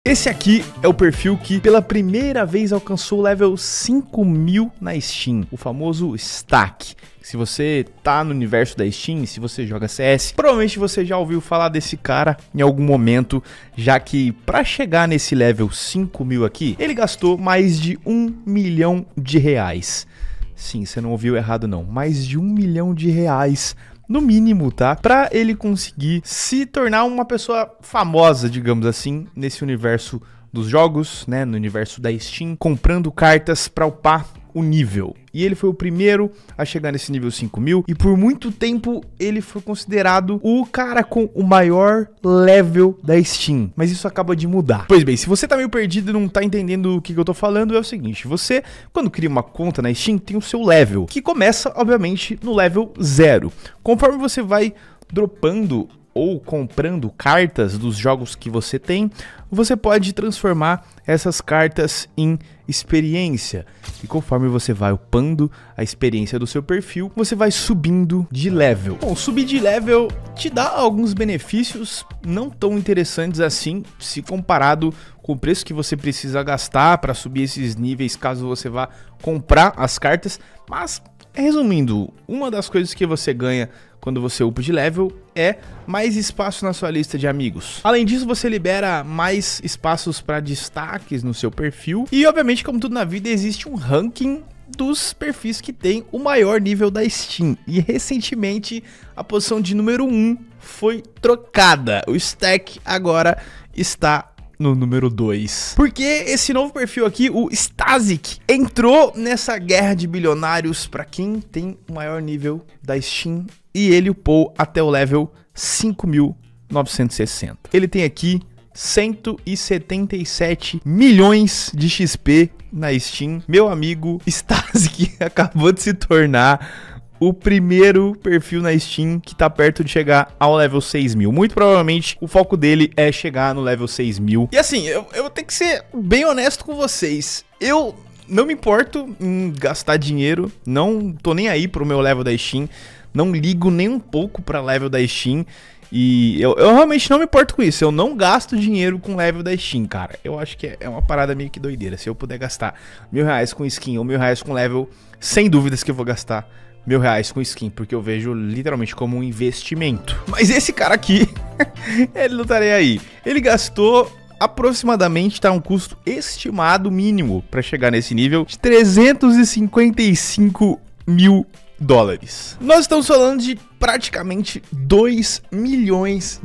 Esse aqui é o perfil que pela primeira vez alcançou o level 5.000 na Steam, o famoso Stack. Se você tá no universo da Steam, se você joga CS, provavelmente você já ouviu falar desse cara em algum momento, já que para chegar nesse level 5.000 aqui, ele gastou mais de R$1 milhão. Sim, você não ouviu errado não, mais de R$1 milhão, no mínimo, tá? Pra ele conseguir se tornar uma pessoa famosa, digamos assim, nesse universo dos jogos, né? No universo da Steam, comprando cartas pra upar o nível. E ele foi o primeiro a chegar nesse nível 5.000 e por muito tempo ele foi considerado o cara com o maior level da Steam. Mas isso acaba de mudar. Pois bem, se você tá meio perdido e não tá entendendo o que eu tô falando, é o seguinte. Você, quando cria uma conta na Steam, tem o seu level, que começa, obviamente, no level 0. Conforme você vai dropando ou comprando cartas dos jogos que você tem, você pode transformar essas cartas em experiência. E conforme você vai upando a experiência do seu perfil, você vai subindo de level. Bom, subir de level te dá alguns benefícios não tão interessantes assim, se comparado com o preço que você precisa gastar para subir esses níveis, caso você vá comprar as cartas. Mas, resumindo, uma das coisas que você ganha quando você upa de level é mais espaço na sua lista de amigos. Além disso, você libera mais espaços para destaques no seu perfil. E obviamente, como tudo na vida, existe um ranking dos perfis que tem o maior nível da Steam. E recentemente a posição de número 1 foi trocada. O Stack agora está no número 2. Porque esse novo perfil aqui, o Stasic, entrou nessa guerra de bilionários para quem tem o maior nível da Steam. E ele upou até o level 5.960. Ele tem aqui 177 milhões de XP na Steam. Meu amigo Stasic acabou de se tornar o primeiro perfil na Steam que tá perto de chegar ao level 6.000. Muito provavelmente o foco dele é chegar no level 6.000. E assim, eu tenho que ser bem honesto com vocês. Eu não me importo em gastar dinheiro, não tô nem aí pro meu level da Steam. Não ligo nem um pouco pra level da Steam. E eu realmente não me importo com isso. Eu não gasto dinheiro com level da Steam, cara. Eu acho que é uma parada meio que doideira. Se eu puder gastar R$1.000 com skin ou R$1.000 com level, sem dúvidas que eu vou gastar R$1.000 com skin, porque eu vejo literalmente como um investimento. Mas esse cara aqui, ele não tá nem aí. Ele gastou aproximadamente, tá, um custo estimado mínimo pra chegar nesse nível de $355 mil. Nós estamos falando de praticamente R$2 milhões.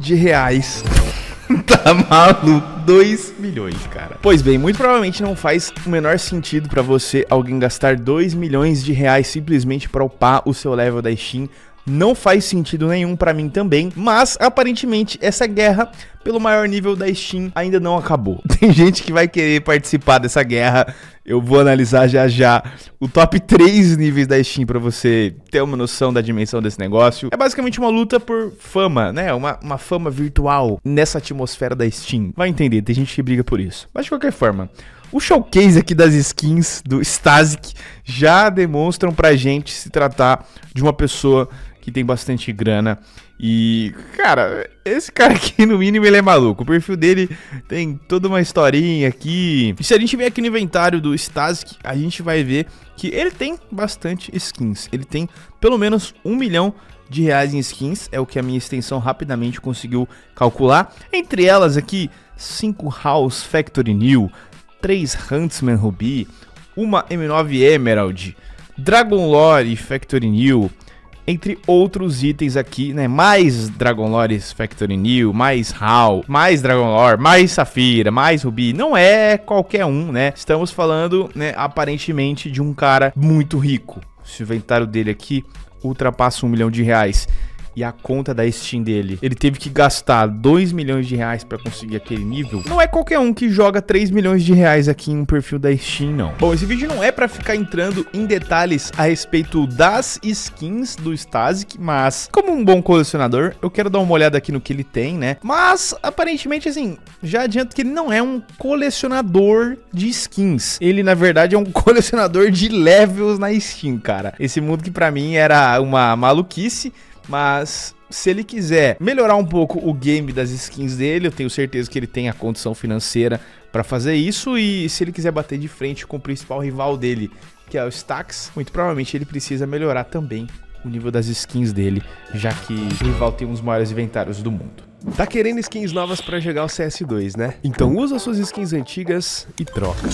Tá maluco? 2 milhões, cara. Pois bem, muito provavelmente não faz o menor sentido pra você alguém gastar R$2 milhões simplesmente pra upar o seu level da Steam. Não faz sentido nenhum pra mim também, mas aparentemente essa guerra pelo maior nível da Steam ainda não acabou. Tem gente que vai querer participar dessa guerra. Eu vou analisar já já o top 3 níveis da Steam pra você ter uma noção da dimensão desse negócio. É basicamente uma luta por fama, né? Uma fama virtual nessa atmosfera da Steam. Vai entender, tem gente que briga por isso. Mas de qualquer forma, o showcase aqui das skins do Stasic já demonstram pra gente se tratar de uma pessoa que tem bastante grana. E, cara, esse cara aqui, no mínimo, ele é maluco. O perfil dele tem toda uma historinha aqui. E se a gente vier aqui no inventário do Stasic, a gente vai ver que ele tem bastante skins. Ele tem pelo menos R$1 milhão em skins. É o que a minha extensão rapidamente conseguiu calcular. Entre elas aqui, 5 House Factory New, 3 Huntsman Ruby, uma M9 Emerald, Dragon Lore Factory New, entre outros itens aqui, né? Mais Dragon Lore Factory New, mais HAL, mais Dragon Lore, mais Safira, mais Ruby. Não é qualquer um, né? Estamos falando, né, aparentemente de um cara muito rico. Se o inventário dele aqui ultrapassa R$1 milhão. E a conta da Steam dele, ele teve que gastar R$2 milhões pra conseguir aquele nível. Não é qualquer um que joga R$3 milhões aqui em um perfil da Steam, não. Bom, esse vídeo não é pra ficar entrando em detalhes a respeito das skins do Stasic, mas como um bom colecionador, eu quero dar uma olhada aqui no que ele tem, né? Mas, aparentemente, assim, já adianto que ele não é um colecionador de skins. Ele, na verdade, é um colecionador de levels na Steam, cara. Esse mundo que pra mim era uma maluquice. Mas se ele quiser melhorar um pouco o game das skins dele, eu tenho certeza que ele tem a condição financeira pra fazer isso. E se ele quiser bater de frente com o principal rival dele, que é o Stax, muito provavelmente ele precisa melhorar também o nível das skins dele, já que o rival tem um dos maiores inventários do mundo. Tá querendo skins novas pra jogar o CS2, né? Então usa suas skins antigas e troca.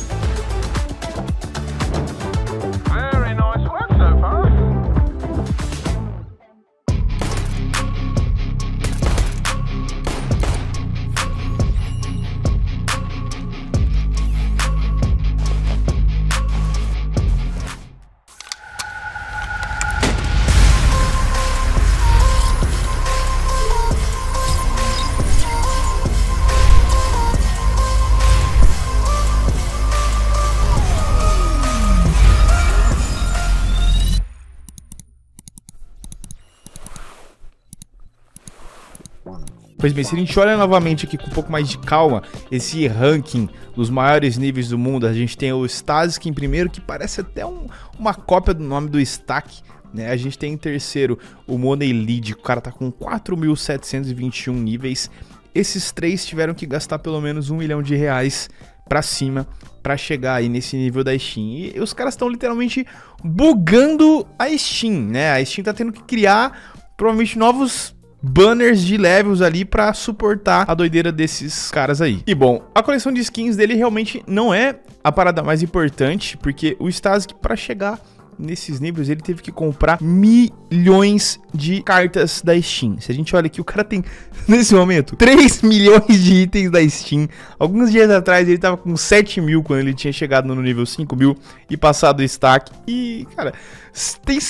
Pois bem, se a gente olha novamente aqui com um pouco mais de calma, esse ranking dos maiores níveis do mundo, a gente tem o Stazik em primeiro, que parece até uma cópia do nome do Stack, né? A gente tem em terceiro o Money Lead, o cara tá com 4.721 níveis. Esses três tiveram que gastar pelo menos R$1 milhão pra cima pra chegar aí nesse nível da Steam. E os caras estão literalmente bugando a Steam, né? A Steam tá tendo que criar provavelmente novos banners de levels ali pra suportar a doideira desses caras aí. E bom, a coleção de skins dele realmente não é a parada mais importante, porque o Stazik, pra chegar nesses níveis, ele teve que comprar milhões de cartas da Steam. Se a gente olha aqui, o cara tem, nesse momento, 3 milhões de itens da Steam. Alguns dias atrás ele tava com 7 mil quando ele tinha chegado no nível 5 mil e passado o stack. E, cara, tem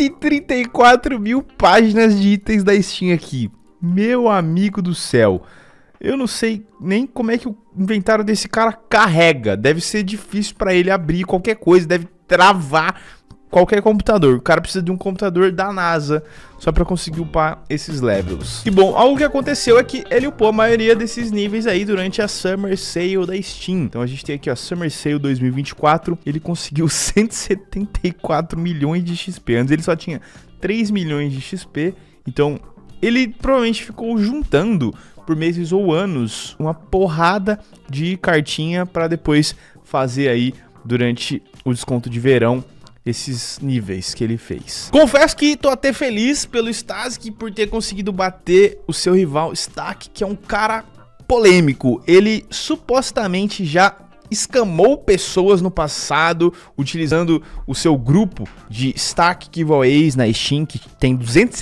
134 mil páginas de itens da Steam aqui. Meu amigo do céu. Eu não sei nem como é que o inventário desse cara carrega. Deve ser difícil pra ele abrir qualquer coisa, deve travar qualquer computador. O cara precisa de um computador da NASA só pra conseguir upar esses levels. E bom, algo que aconteceu é que ele upou a maioria desses níveis aí durante a Summer Sale da Steam. Então a gente tem aqui, ó, Summer Sale 2024. Ele conseguiu 174 milhões de XP. Antes ele só tinha 3 milhões de XP. Então ele provavelmente ficou juntando por meses ou anos uma porrada de cartinha pra depois fazer aí durante o desconto de verão esses níveis que ele fez. Confesso que tô até feliz pelo Stazik por ter conseguido bater o seu rival Stack, que é um cara polêmico. Ele supostamente já escamou pessoas no passado utilizando o seu grupo de Stack Giveaways na Steam, que tem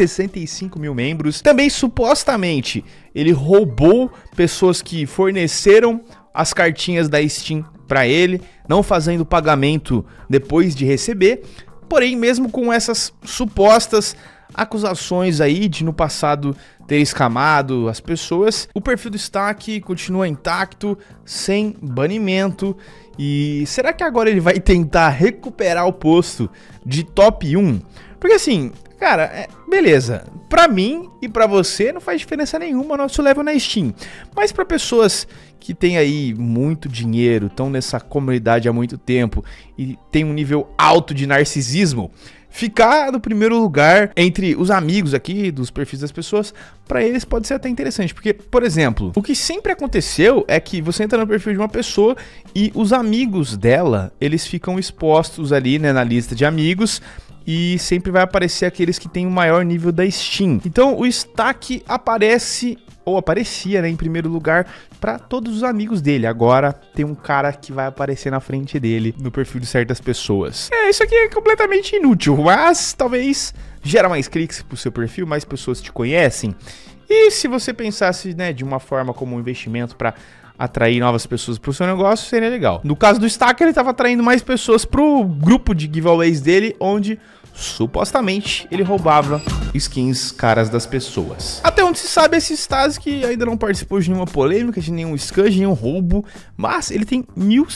265 mil membros. Também supostamente ele roubou pessoas que forneceram as cartinhas da Steam para ele, não fazendo pagamento depois de receber. Porém, mesmo com essas supostas acusações aí de no passado ter escamado as pessoas, o perfil do Stack continua intacto, sem banimento. E será que agora ele vai tentar recuperar o posto de top 1? Porque assim, cara, beleza, pra mim e pra você não faz diferença nenhuma o nosso level na Steam. Mas pra pessoas que tem aí muito dinheiro, estão nessa comunidade há muito tempo e tem um nível alto de narcisismo, ficar no primeiro lugar entre os amigos aqui dos perfis das pessoas, pra eles pode ser até interessante. Porque, por exemplo, o que sempre aconteceu é que você entra no perfil de uma pessoa e os amigos dela, eles ficam expostos ali, né, na lista de amigos. E sempre vai aparecer aqueles que têm o maior nível da Steam. Então o Stack aparece, ou aparecia, né, em primeiro lugar para todos os amigos dele. Agora tem um cara que vai aparecer na frente dele no perfil de certas pessoas. Isso aqui é completamente inútil, mas talvez gera mais cliques pro seu perfil, mais pessoas te conhecem. E se você pensasse, né, de uma forma como um investimento para atrair novas pessoas pro seu negócio, seria legal. No caso do Stack, ele tava atraindo mais pessoas pro grupo de giveaways dele, onde supostamente ele roubava skins caras das pessoas. Até onde se sabe, esse Stazik ainda não participou de nenhuma polêmica, de nenhum scam, de nenhum roubo, mas ele tem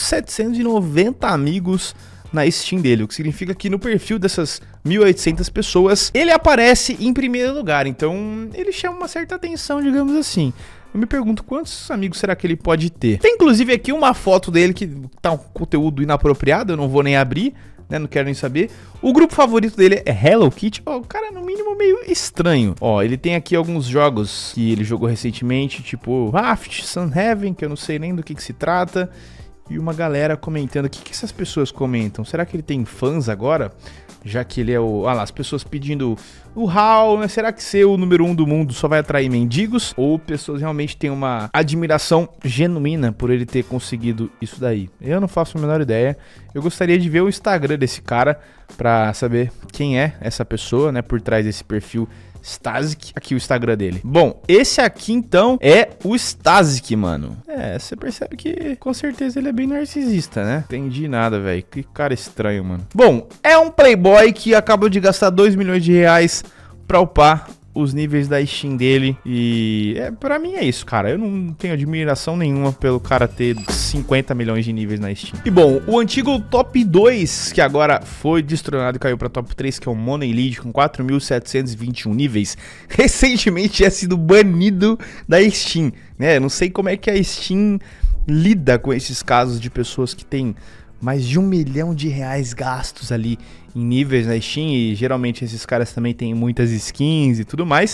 1.790 amigos na Steam dele, o que significa que no perfil dessas 1.800 pessoas, ele aparece em primeiro lugar, então ele chama uma certa atenção, digamos assim. Eu me pergunto quantos amigos será que ele pode ter. Tem inclusive aqui uma foto dele que tá um conteúdo inapropriado, eu não vou nem abrir, né? Não quero nem saber. O grupo favorito dele é Hello Kitty. Ó, o cara é no mínimo meio estranho. Ó, ele tem aqui alguns jogos que ele jogou recentemente, tipo Raft, Sun Heaven, que eu não sei nem do que se trata. E uma galera comentando. O que essas pessoas comentam? Será que ele tem fãs agora? Já que ele é o... Ah lá, as pessoas pedindo o HAL, né? Será que ser o número 1 do mundo só vai atrair mendigos? Ou pessoas realmente têm uma admiração genuína por ele ter conseguido isso daí? Eu não faço a menor ideia. Eu gostaria de ver o Instagram desse cara pra saber quem é essa pessoa, né? Por trás desse perfil Stazik, aqui o Instagram dele. Bom, esse aqui então é o Stazik, mano. É, você percebe que com certeza ele é bem narcisista, né? Entendi nada, velho. Que cara estranho, mano. Bom, é um playboy que acabou de gastar 2 milhões de reais pra upar os níveis da Steam dele. E pra mim é isso, cara. Eu não tenho admiração nenhuma pelo cara ter 50 milhões de níveis na Steam. E bom, o antigo top 2, que agora foi destronado e caiu pra top 3, que é o Money Lead, com 4.721 níveis, recentemente tinha sido banido da Steam, né? Eu não sei como é que a Steam lida com esses casos de pessoas que têm mais de 1 milhão de reais gastos ali em níveis na Steam, e geralmente esses caras também têm muitas skins e tudo mais.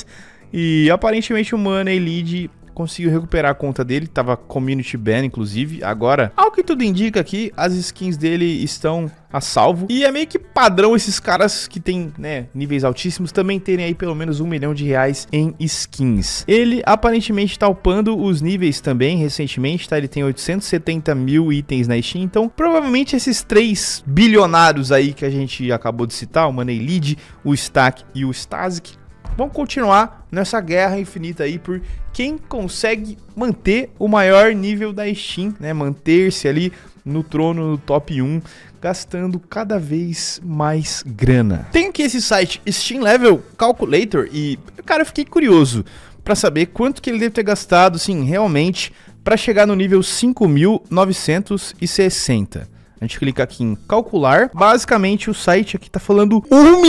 E aparentemente o Money Lead conseguiu recuperar a conta dele, tava community ban inclusive. Agora, ao que tudo indica aqui, as skins dele estão a salvo. E é meio que padrão esses caras que tem, né, níveis altíssimos também terem aí pelo menos 1 milhão de reais em skins. Ele aparentemente tá upando os níveis também recentemente, tá? Ele tem 870 mil itens na Steam. Então, provavelmente esses 3 bilionários aí que a gente acabou de citar, o Money Lead, o Stack e o Stazik, vão continuar nessa guerra infinita aí por quem consegue manter o maior nível da Steam, né? Manter-se ali no trono, no top 1, gastando cada vez mais grana. Tem aqui esse site Steam Level Calculator e, cara, eu fiquei curioso para saber quanto que ele deve ter gastado, assim, realmente, para chegar no nível 5.960. A gente clica aqui em calcular. Basicamente o site aqui tá falando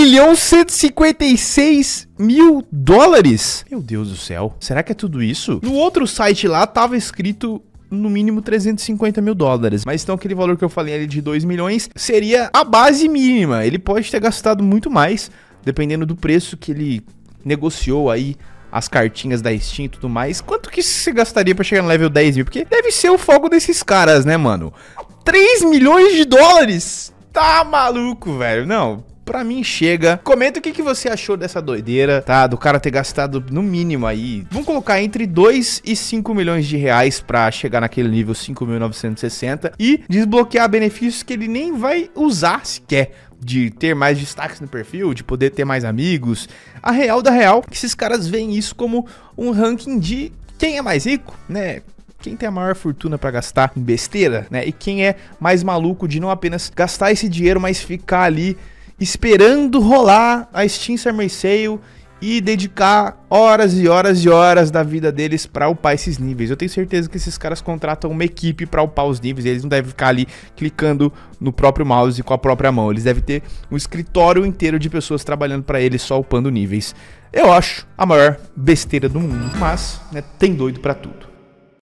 1.156.000 dólares. Meu Deus do céu. Será que é tudo isso? No outro site lá tava escrito no mínimo 350 mil dólares. Mas então aquele valor que eu falei ali de 2 milhões seria a base mínima. Ele pode ter gastado muito mais, dependendo do preço que ele negociou aí as cartinhas da Steam e tudo mais. Quanto que você gastaria pra chegar no level 10 mil? Porque deve ser o foco desses caras, né, mano? 3 milhões de dólares? Tá maluco, velho. Não, pra mim chega. Comenta o que você achou dessa doideira, tá? Do cara ter gastado no mínimo aí. Vamos colocar entre 2 e 5 milhões de reais pra chegar naquele nível 5.960 e desbloquear benefícios que ele nem vai usar sequer. De ter mais destaques no perfil, de poder ter mais amigos. A real da real, que esses caras veem isso como um ranking de quem é mais rico, né? Quem tem a maior fortuna pra gastar em besteira, né? E quem é mais maluco de não apenas gastar esse dinheiro, mas ficar ali esperando rolar a Steam Summer Sale e dedicar horas e horas e horas da vida deles pra upar esses níveis. Eu tenho certeza que esses caras contratam uma equipe pra upar os níveis. Eles não devem ficar ali clicando no próprio mouse com a própria mão. Eles devem ter um escritório inteiro de pessoas trabalhando pra eles só upando níveis. Eu acho a maior besteira do mundo, mas, né, tem doido pra tudo.